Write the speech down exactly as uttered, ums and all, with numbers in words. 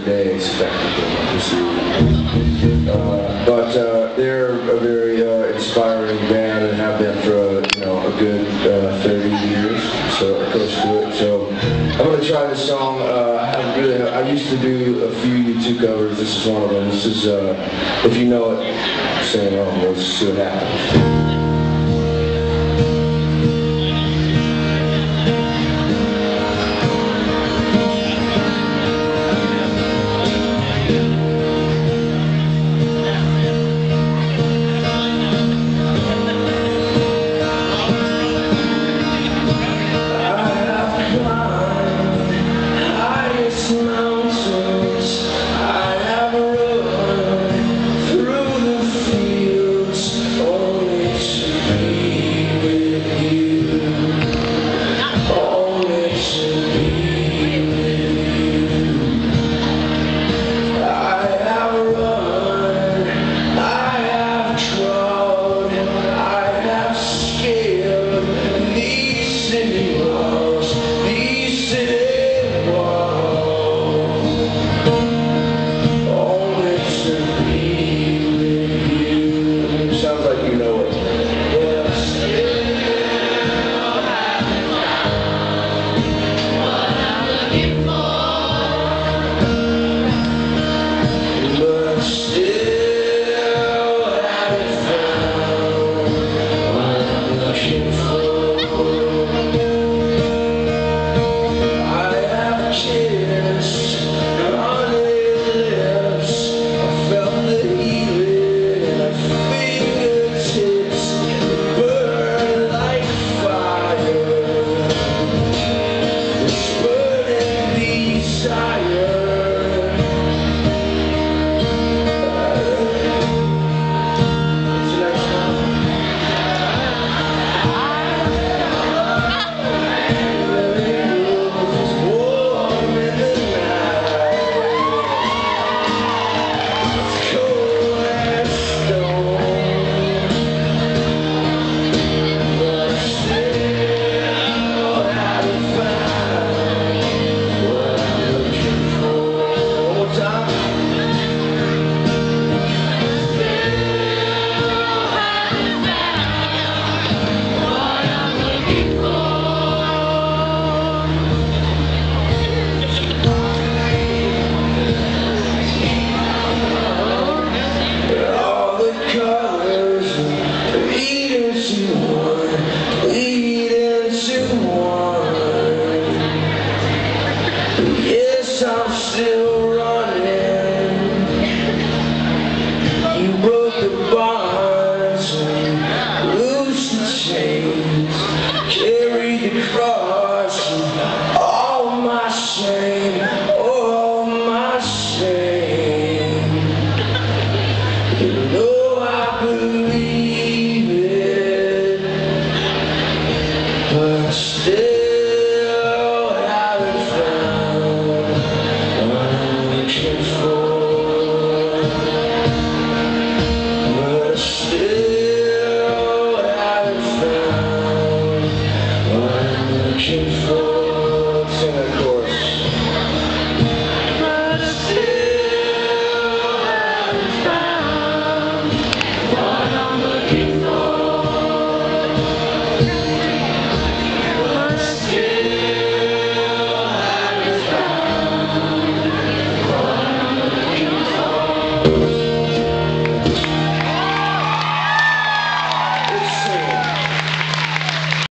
they expected them to see. Uh, but uh, they're a very uh, inspiring band and have been for a, you know, a good uh, thirty years, so close to it. So I'm going to try this song. Uh, I have really, I used to do a few YouTube covers. This is one of them. This is, uh, if you know it, sing along. Let's see what happens. I'm still running. You broke the bonds, loose the chains, carried the cross, all my shame, all my shame. You know I believe it, but still I haven't found what I'm looking for.